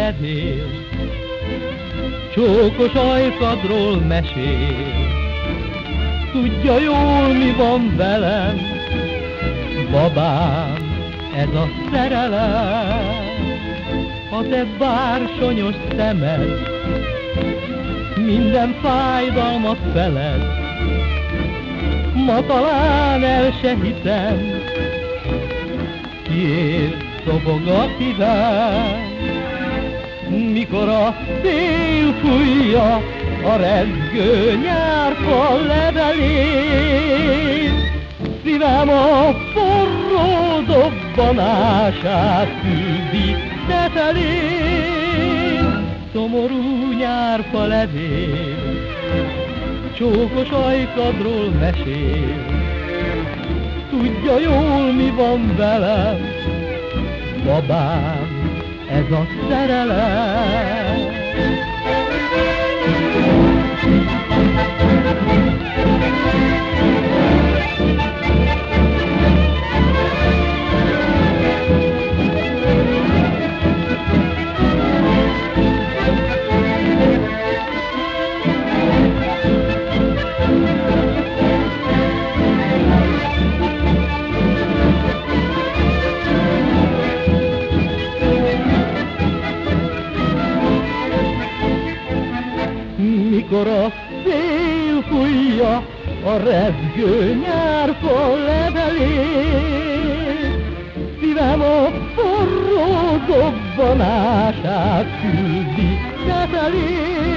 ledél, csókos ajkadról mesél. Tudja jól, mi van velem, babám, ez a szerelem. A te bársonyos szemed minden fájdalmat feled, ma talán el se hiszem, kiért szobog a szívem. Mikor a szél fújja a rezgő nyárfa levelét, szívem a forró dobbanását küldi te feléd. Szomorú nyárfa levél, csókos ajkadról mesél. Tudja jól, mi van velem, babám, ez a szerelem. Mikor a szél fújja a rezgő nyárfa levelét, szívem a forró dobbanását küldi te felé.